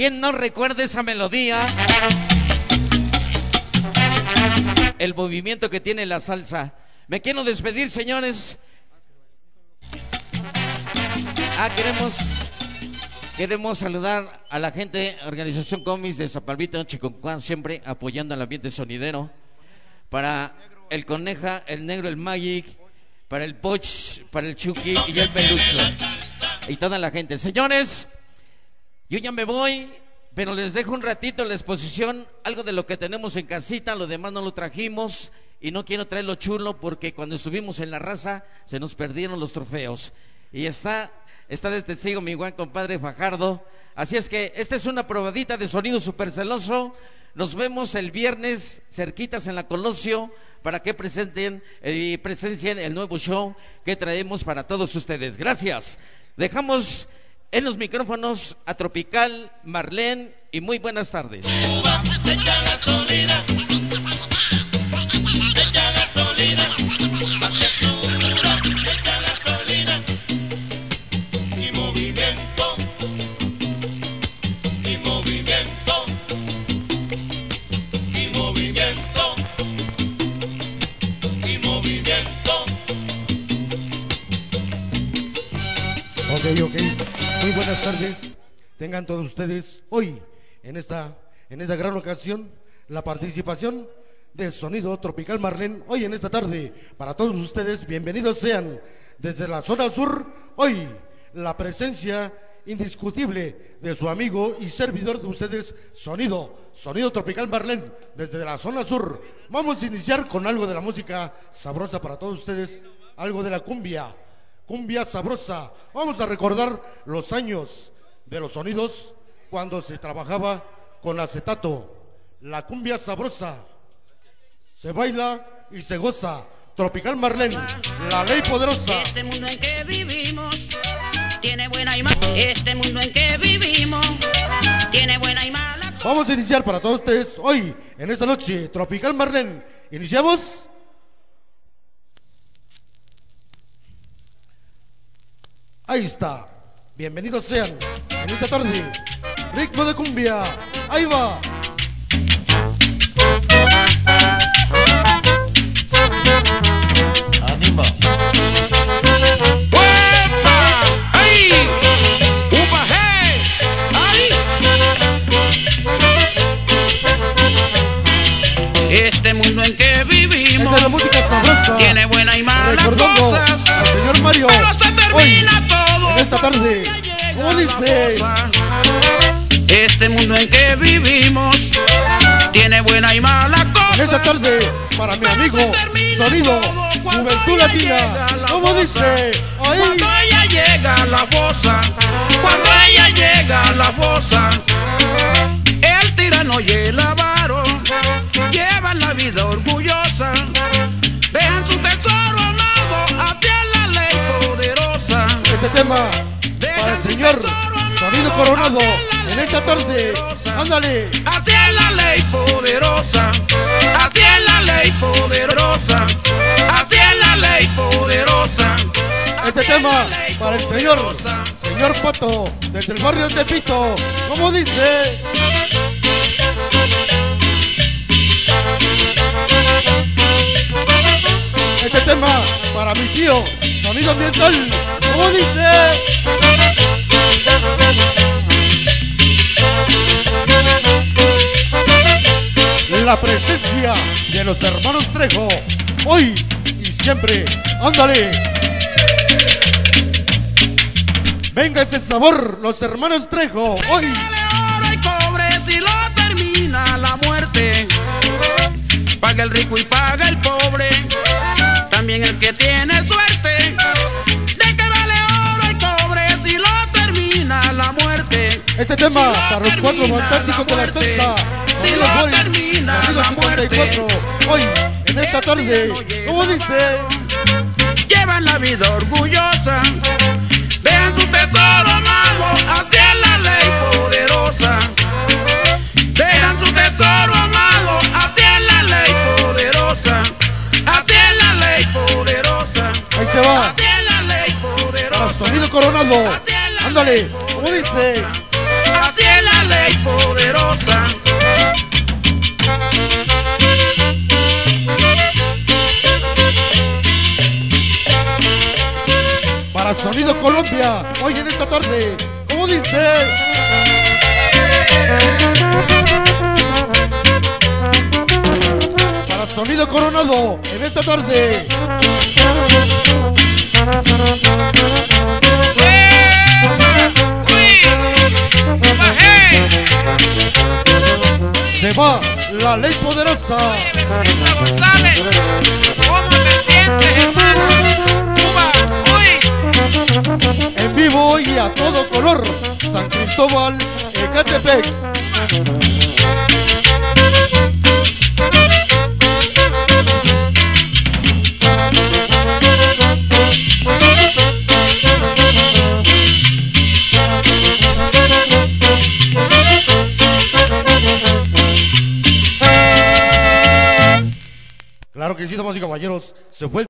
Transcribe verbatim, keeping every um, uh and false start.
¿Quién no recuerda esa melodía? El movimiento que tiene la salsa. Me quiero despedir, señores. Ah, queremos Queremos saludar a la gente, Organización Comis de Zapalvito, Chiconcuán, siempre apoyando al ambiente sonidero. Para el Coneja, el Negro, el Magic, para el Poch, para el Chucky y el Peluso. Y toda la gente. Señores, yo ya me voy, pero les dejo un ratito la exposición, algo de lo que tenemos en casita, lo demás no lo trajimos. Y no quiero traerlo chulo porque cuando estuvimos en la raza se nos perdieron los trofeos. Y está... Está de testigo mi buen compadre Fajardo. Así es que esta es una probadita de sonido super celoso. Nos vemos el viernes cerquitas en la Colosio para que presenten y eh, presencien el nuevo show que traemos para todos ustedes. Gracias. Dejamos en los micrófonos a Tropical, Marlene y muy buenas tardes. Ok, ok, muy buenas tardes. Tengan todos ustedes hoy en esta, en esta gran ocasión la participación de Sonido Tropical Marlene. Hoy en esta tarde, para todos ustedes, bienvenidos sean desde la zona sur. Hoy la presencia indiscutible de su amigo y servidor de ustedes, Sonido, Sonido Tropical Marlene, desde la zona sur. Vamos a iniciar con algo de la música sabrosa para todos ustedes, algo de la cumbia. Cumbia sabrosa. Vamos a recordar los años de los sonidos cuando se trabajaba con acetato. La cumbia sabrosa se baila y se goza. Tropical Marlene, la ley poderosa. Este mundo en que vivimos tiene buena y mala. Este mundo en que vivimos tiene buena y mala. Vamos a iniciar para todos ustedes hoy en esta noche Tropical Marlene. Iniciamos. Ahí está, bienvenidos sean en esta tarde, ritmo de cumbia, ahí va. Anima. ¡Uepa! ¡Ay! ¡Upa, hey! ¡Ay! Este mundo en que vivimos Esta es la música sabrosa, tiene buena y mala recordando cosas, al señor Mario hoy en esta tarde. ¿Cómo dice? Este mundo en que vivimos tiene buena y mala cosa. En esta tarde, para mi amigo Sonido Juventud Latina. ¿Cómo dice? Ahí. Cuando ella llega a la fosa, cuando ella llega a la fosa, el tirano y el avaro llevan la vida orgullosa. Dejan su tesoro amado hacia la ley poderosa. Este tema para el señor Sonido Coronado en esta tarde. Ándale. Hacia la ley poderosa, hacia la ley poderosa, hacia la ley poderosa. Este tema para el señor Señor Pato desde el barrio de Tepito. ¿Cómo dice? Este tema para mi tío Sonido Ambiental. ¿Cómo dice? La presencia de los hermanos Trejo hoy y siempre. Ándale. Venga ese sabor, los hermanos Trejo hoy. Oro y cobre si lo termina la muerte. Paga el rico y paga el pobre, también el que tiene suerte. ¿De qué vale oro y cobre si lo termina la muerte? Este tema para los cuatro fantásticos de la salsa. Sonido Boys, Sonido sesenta y cuatro. Hoy, en esta tarde, ¿cómo dice? Llevan la vida orgullosa, vean su tesoro amado hacia la ley poderosa. Vean su tesoro amado hacia la ley poderosa, hacia la ley poderosa. Ahí se va. Hacia la ley poderosa. Para Sonido Coronado. Ándale, ¿cómo dice? Hacia la ley poderosa. Para Sonido Colombia, hoy en esta tarde, como dice. Para Sonido Coronado, en esta tarde. Se va la ley poderosa. González, ¿cómo te sientes, hermano? Cuba, uy. En vivo hoy a todo color, San Cristóbal, Ecatepec. Claro que sí, damas y caballeros, se fue el